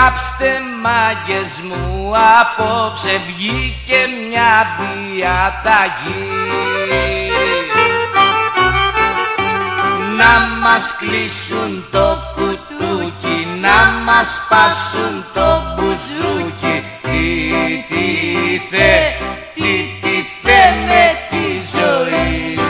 Κλάψτε μάγκες μου, απόψε βγήκε μια διαταγή. Να μας κλείσουν το κουτούκι, να μας σπάσουν το μπουζούκι. Τι θε με τη ζωή.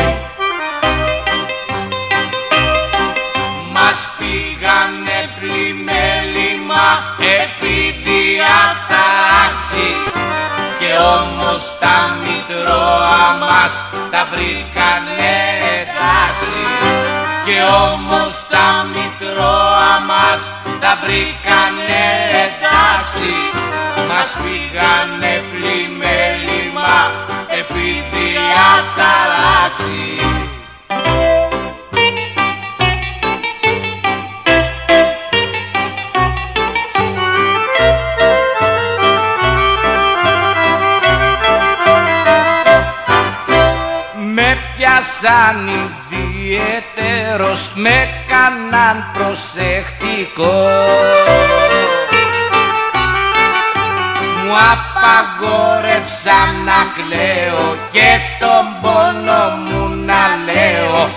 Μας πήγανε πλημέλημα επί διατάξη, και όμως τα μητρώα μας τα βρήκανε εντάξει. Και όμως τα μητρώα μας τα βρήκανε εντάξει. Μας πήγανε πλημέλημα επί διατάξη. Με πιάσαν ιδιαίτερος, με κάναν προσεκτικό. Μου απαγόρευσαν να κλαίω και τον πόνο μου να λέω.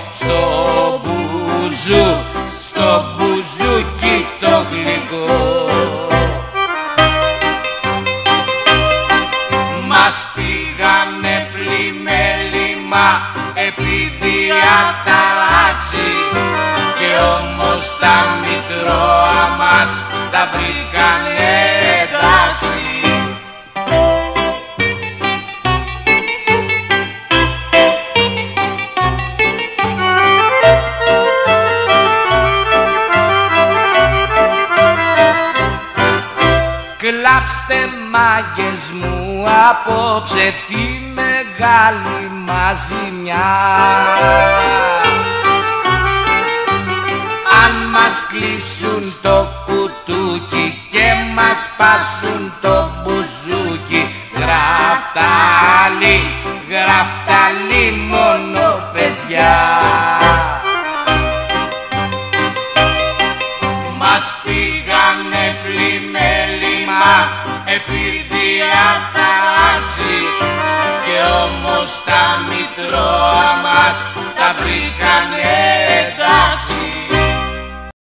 Στο μπουζούκι το γλυκό. Μας πήγανε πλημέλημα επί διατάξη, και όμως τα μητρώα μας τα βρήκανε εντάξει. Κλάψτε μάγκες μου απόψε τη μεγάλη μαζιμιά. Αν μας κλείσουν το κουτούκι και μας σπάσουν το μπουζούκι, γράφτα